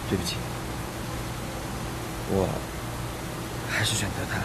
对不起，我还是选择他。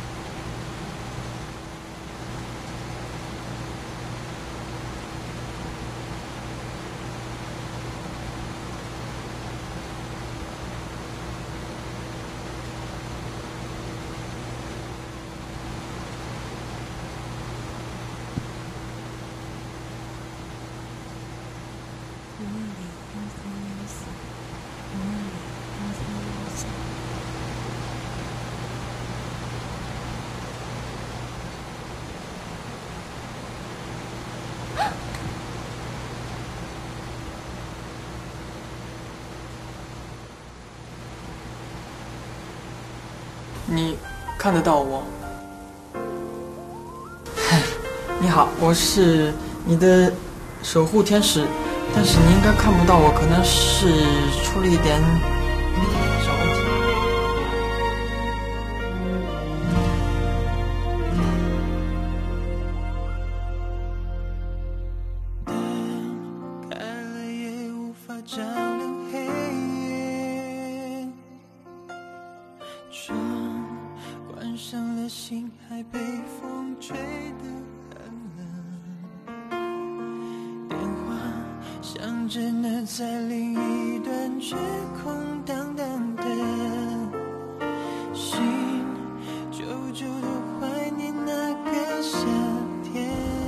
你看得到我？你好，我是你的守护天使，但是你应该看不到我，可能是出了一点小问题。 灯开了也无法照亮黑夜，窗关上了，心还被风吹得很冷。电话响着呢，在另一端却空荡荡的，心久久的怀念那个夏天。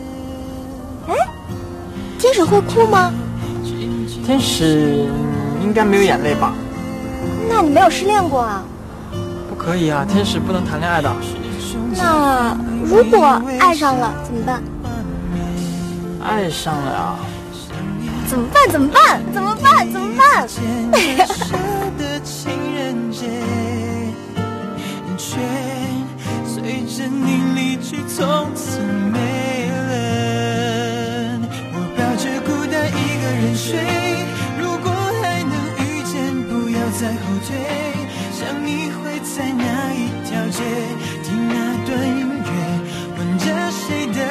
天使会哭吗？ 天使应该没有眼泪吧？ 那你没有失恋过啊？ 不可以啊，天使不能谈恋爱的。 那如果爱上了怎么办？ 爱上了啊？ 怎么办？怎么办？怎么办？怎么办？ 却随着你离去从此没了。我抱着孤单一个人睡，如果还能遇见，不要再后退。想你会在哪一条街，听那段音乐，吻着谁的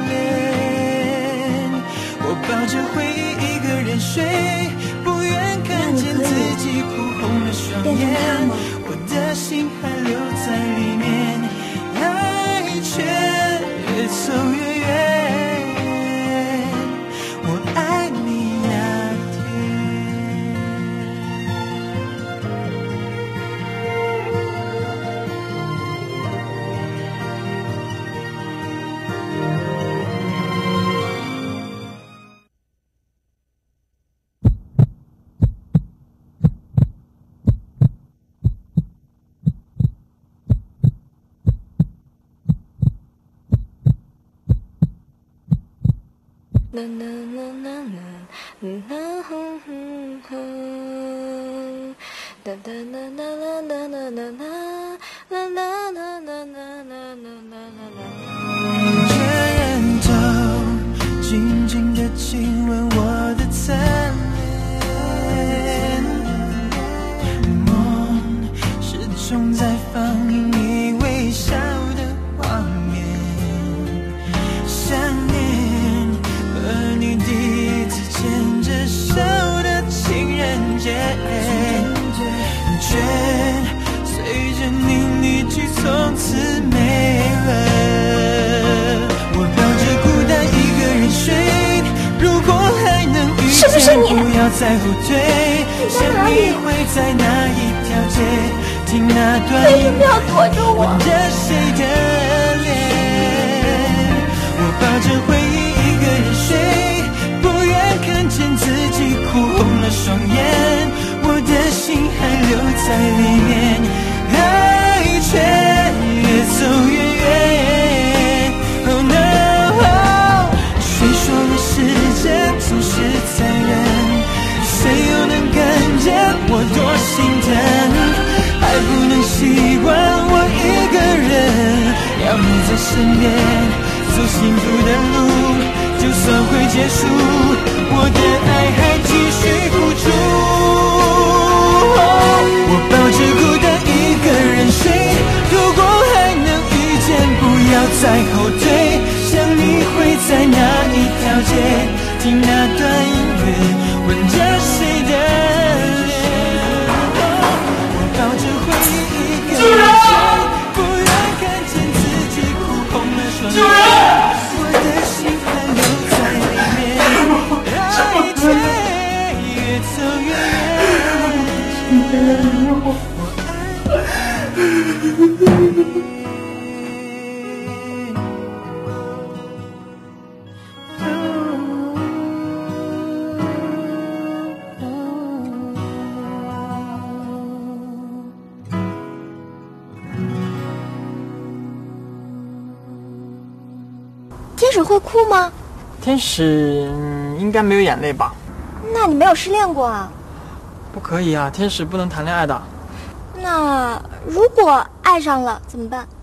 脸。我抱着回忆一个人睡，不愿看见自己哭红了双眼，我的心还留在里面，爱却越走越远。我爱你那拳头紧紧地亲吻我的侧脸，梦始终在放映你微笑的画面，想念和你第一次牵着手的情人节，却随着你离去从此没了。我抱着孤单一个人睡，如果还能遇见，不要再后退。想你会在哪一条街，听那段音乐，吻着谁的脸。我抱着回忆一个人睡，不愿看见自己哭红了双眼，我的心还留在里面，爱却越走越远。Oh no， 谁说了时间总是残忍？谁又能看见我多心疼？还不能习惯我一个人，要你在身边。走幸福的路，就算会结束，我的爱还继续付出。我抱着孤单一个人睡，如果还能遇见，不要再后退。想你会在哪一条街，听那段音乐，吻着谁的脸。 天使会哭吗？ 天使应该没有眼泪吧？ 那你没有失恋过啊？ 不可以啊，天使不能谈恋爱的。 那如果爱上了怎么办？